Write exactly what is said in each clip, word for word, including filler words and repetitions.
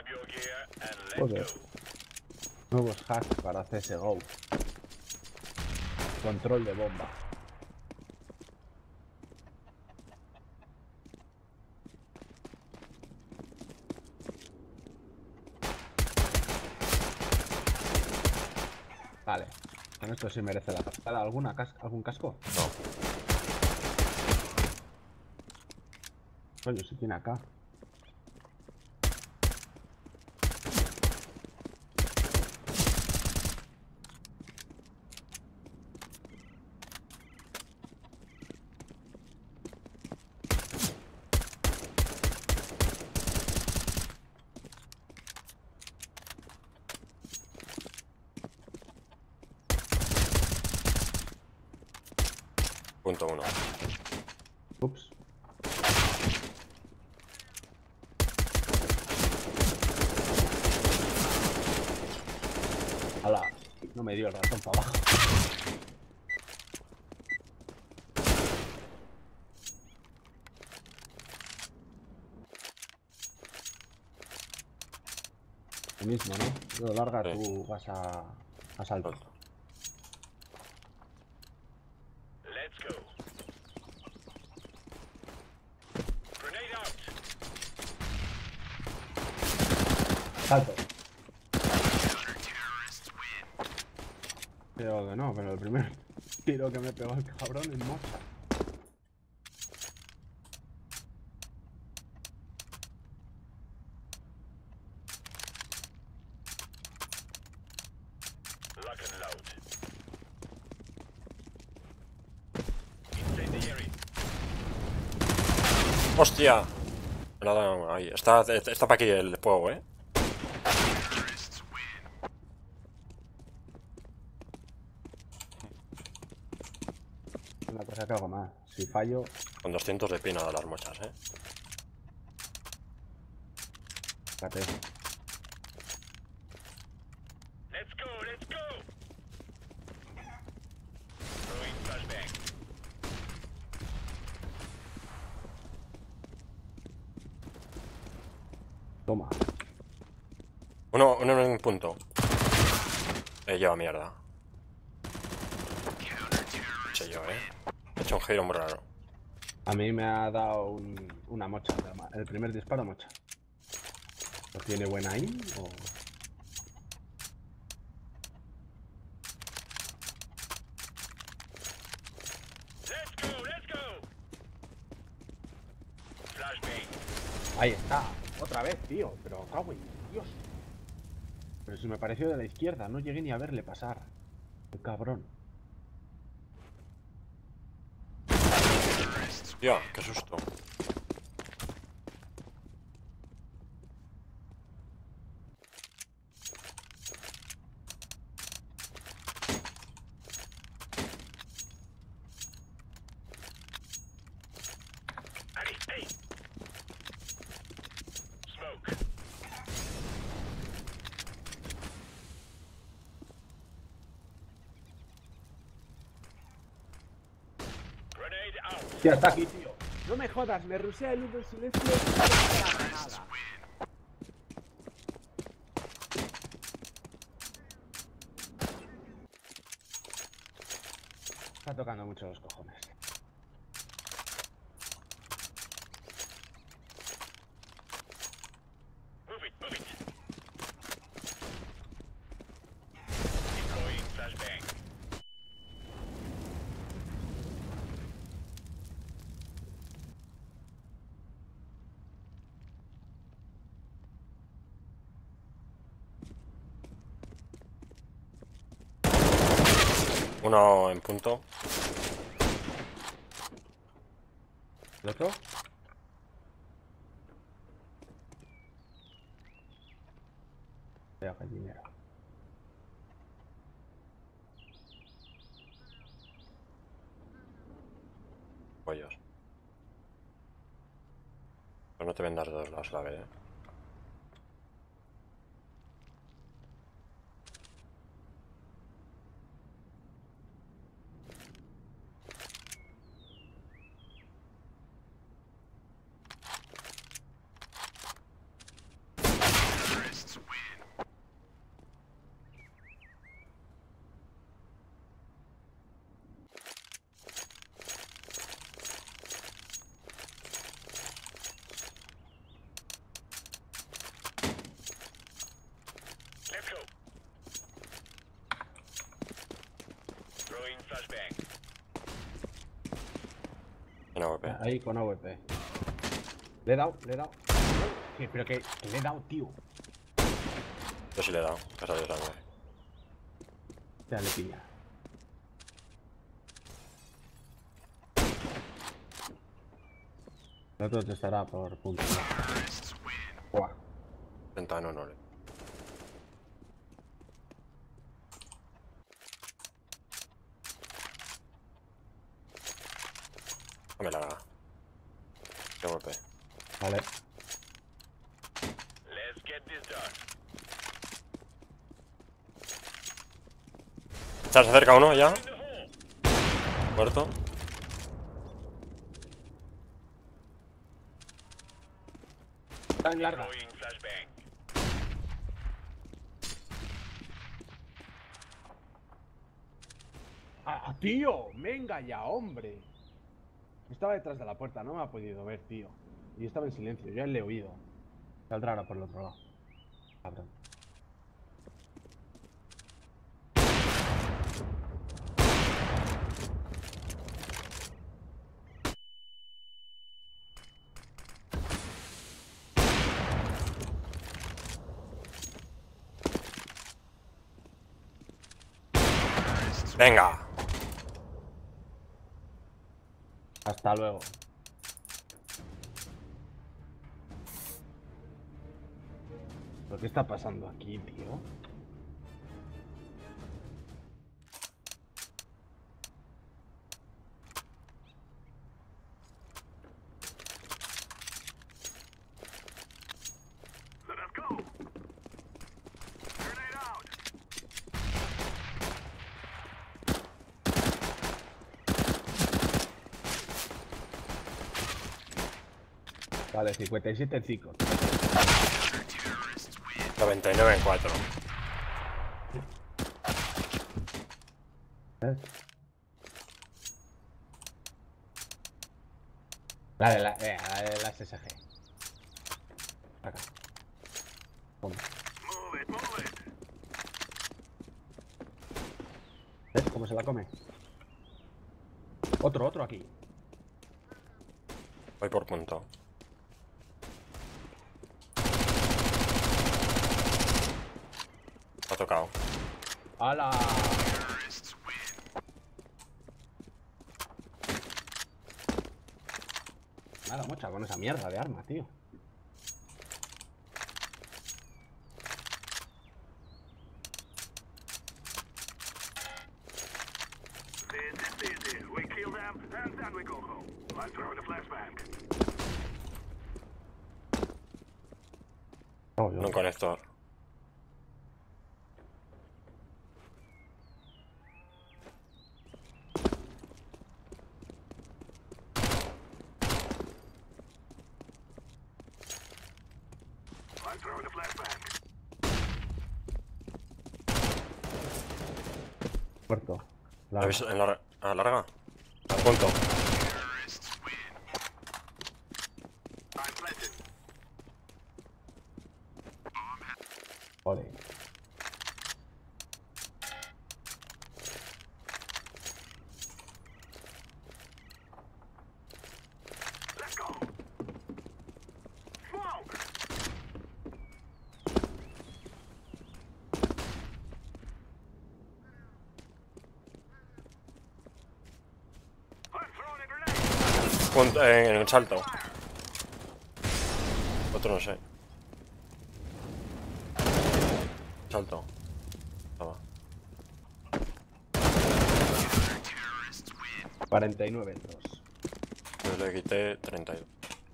Joder. Nuevos hacks para C S G O. Control de bomba. Vale. Con esto sí merece la pena. ¿Alguna cas ¿Algún casco? No. Coño, si tiene acá. Punto uno. Ups. Hala. No me dio el ratón para abajo. Lo mismo, ¿no? Yo larga, Sí. tú vas a, a salto. Salto. Salto. Creo que no, pero el primer tiro que me pegó el cabrón es mocha. ¡Hostia! Nada, ahí. Está, está para aquí el fuego, ¿eh? Una cosa que hago más. Si fallo, Con doscientos de pina de las mochas, ¿eh? fíjate. Toma. Uno, uno en un punto. Eh, lleva mierda. Che yo, ¿eh? He hecho un giro muy raro. A mí me ha dado un, una mocha. El primer disparo, mocha. ¿No tiene buena aim o...? Ahí está. Otra vez, tío. Pero cago en Dios. Pero si me pareció de la izquierda. No llegué ni a verle pasar. Qué cabrón. Tío, qué susto. Ya está aquí, tío. No me jodas, me rusea el humo en silencio y no me da granada. Está tocando mucho los cojones. Uno en punto. ¿El otro? Vea gallinero. Pollos. Pues no te vendas de dos lados la vez, ¿eh? Ahí con A W P. Le he dado, le he dado. ¿Qué? Pero que, que le he dado, tío. Yo sí le he dado, que ha salido sangre. Ya le pilla. El otro te estará por punto. Buah. Ventano no le. Dame la larga. Qué golpe. Vale. ¿Se acerca uno ya? Muerto. Está en larga. ¡Ah, tío! ¡Venga ya, hombre! Estaba detrás de la puerta, no me ha podido ver, tío. Y estaba en silencio, ya le he oído. Saldrá ahora por el otro lado. Cabrón. Venga. Hasta luego. ¿Pero qué está pasando aquí, tío? Vale, cincuenta y siete en cinco. noventa y nueve en cuatro. ¿Eh? Dale, la, eh, dale la S S G. Acá. Toma. ¿Ves cómo se la come? Otro, otro aquí. Voy por punto. Ha tocado. ¡Hala! Nada, mocha, con esa mierda de arma, tío. Oh, Un conector. Muerto. ¿La habéis en la a larga? Al punto. Ole. Punto, eh, en el salto. Otro no sé. Salto. Toma. cuarenta y nueve en dos. Yo le quité treinta y dos.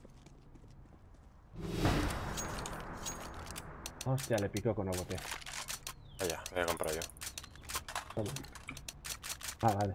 Hostia, le picó con A W P. Vaya, voy a comprar yo. Toma. Ah, vale.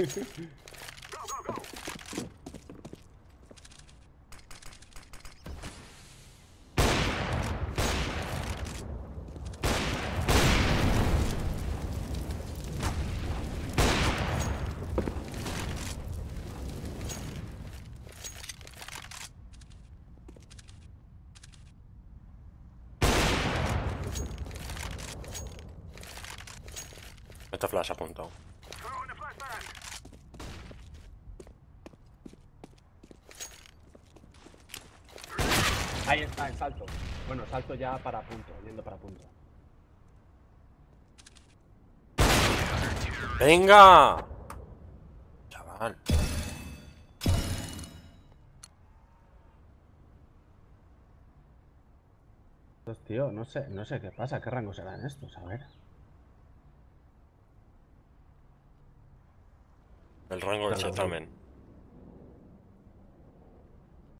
Este flash apuntado. Ahí está, en salto. Bueno, salto ya para punto, yendo para punto. ¡Venga! Chaval. Pues tío, no sé, no sé qué pasa, qué rango serán estos, a ver. El rango del Claro, certamen.